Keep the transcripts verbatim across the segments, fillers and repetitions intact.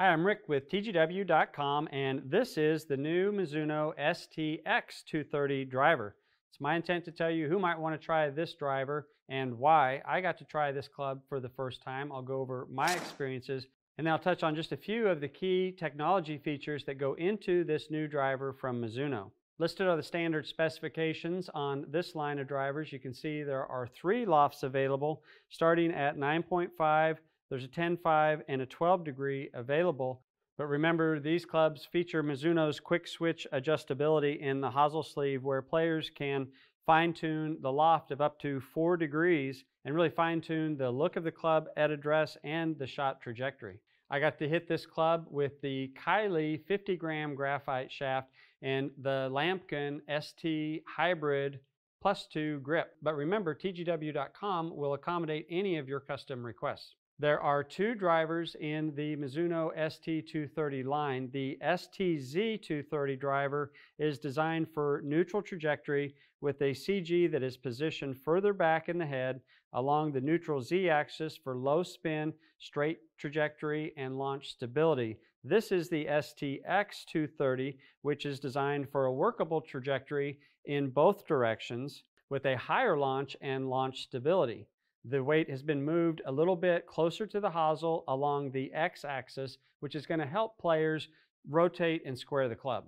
Hi, I'm Rick with T G W dot com, and this is the new Mizuno S T X two thirty driver. It's my intent to tell you who might want to try this driver and why I got to try this club for the first time. I'll go over my experiences, and then I'll touch on just a few of the key technology features that go into this new driver from Mizuno. Listed are the standard specifications on this line of drivers. You can see there are three lofts available, starting at nine point five. There's a ten five and a twelve degree available. But remember, these clubs feature Mizuno's quick switch adjustability in the hosel sleeve, where players can fine-tune the loft of up to four degrees and really fine-tune the look of the club at address and the shot trajectory. I got to hit this club with the Kylie fifty gram graphite shaft and the Lambkin S T Hybrid Plus two grip. But remember, T G W dot com will accommodate any of your custom requests. There are two drivers in the Mizuno S T two thirty line. The S T Z two thirty driver is designed for neutral trajectory with a C G that is positioned further back in the head along the neutral Z axis for low spin, straight trajectory, and launch stability. This is the S T X two thirty, which is designed for a workable trajectory in both directions with a higher launch and launch stability. The weight has been moved a little bit closer to the hosel along the X-axis, which is going to help players rotate and square the club.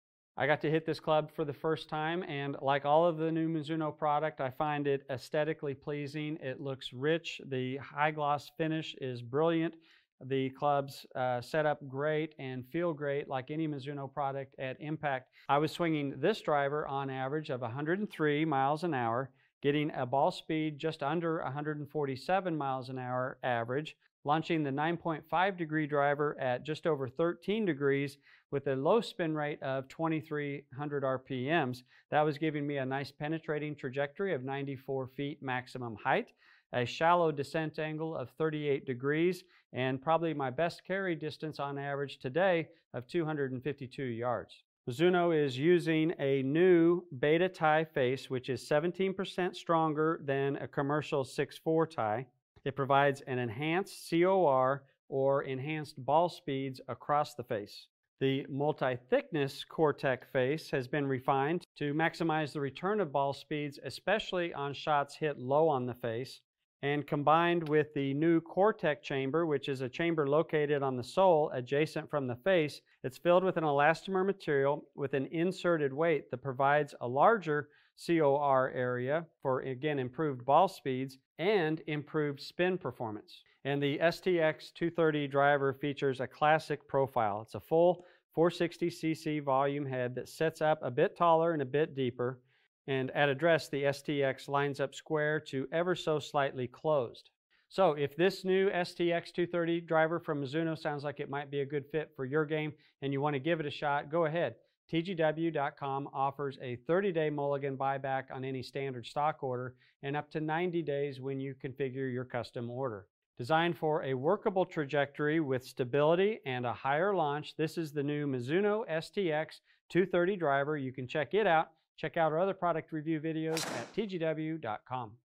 I got to hit this club for the first time, and like all of the new Mizuno product, I find it aesthetically pleasing. It looks rich. The high gloss finish is brilliant. The clubs uh, set up great and feel great like any Mizuno product at impact. I was swinging this driver on average of one hundred three miles an hour, getting a ball speed just under one hundred forty-seven miles an hour average, launching the nine point five degree driver at just over thirteen degrees with a low spin rate of twenty-three hundred R P Ms. That was giving me a nice penetrating trajectory of ninety-four feet maximum height, a shallow descent angle of thirty-eight degrees, and probably my best carry distance on average today of two hundred fifty-two yards. Mizuno is using a new beta tie face, which is seventeen percent stronger than a commercial six four tie. It provides an enhanced C O R, or enhanced ball speeds, across the face. The multi-thickness Core-Tec face has been refined to maximize the return of ball speeds, especially on shots hit low on the face. And combined with the new Core-Tec chamber, which is a chamber located on the sole adjacent from the face, it's filled with an elastomer material with an inserted weight that provides a larger C O R area for, again, improved ball speeds and improved spin performance. And the S T X two thirty driver features a classic profile. It's a full four sixty c c volume head that sets up a bit taller and a bit deeper. And at address, the S T X lines up square to ever so slightly closed. So if this new S T X two thirty driver from Mizuno sounds like it might be a good fit for your game and you want to give it a shot, go ahead. T G W dot com offers a thirty day mulligan buyback on any standard stock order and up to ninety days when you configure your custom order. Designed for a workable trajectory with stability and a higher launch, this is the new Mizuno S T X two thirty driver. You can check it out. Check out our other product review videos at T G W dot com.